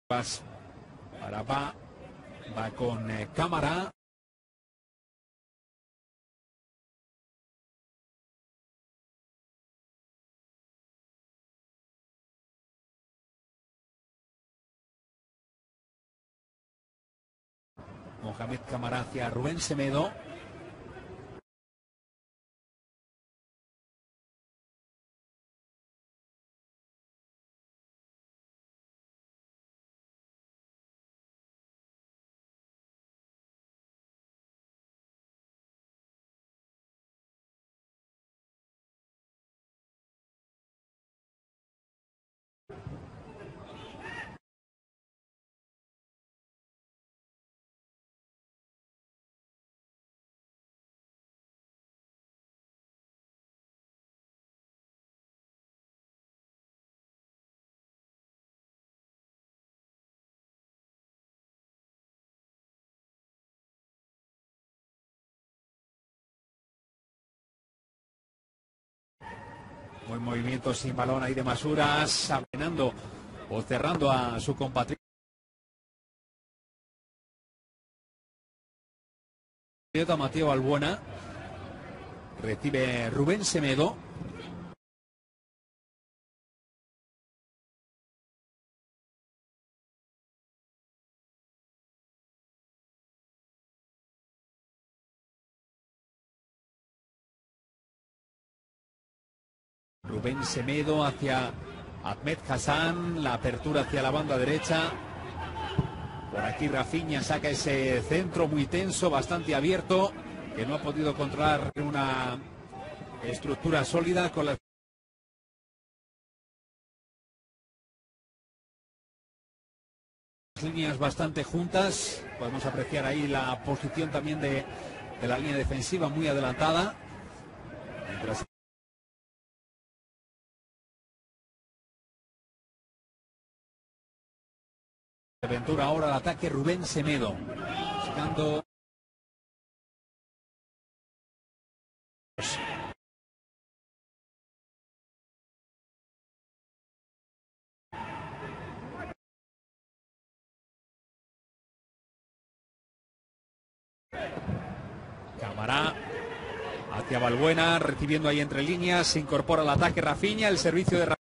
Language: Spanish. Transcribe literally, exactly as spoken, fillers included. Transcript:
Ahora va, va con eh, Cámara. Mohamed Cámara hacia Rubén Semedo. Buen movimiento sin balón ahí de Masuras, apenando o cerrando a su compatriota Mateo Albuena. Recibe Rubén Semedo. Rubén Semedo hacia Ahmed Hassan, la apertura hacia la banda derecha. Por aquí Rafinha saca ese centro muy tenso, bastante abierto, que no ha podido controlar una estructura sólida con las líneas bastante juntas. Podemos apreciar ahí la posición también de, de la línea defensiva muy adelantada. Mientras Ventura ahora al ataque Rubén Semedo, buscando Cámara hacia Valbuena, recibiendo ahí entre líneas, se incorpora al ataque Rafinha, el servicio de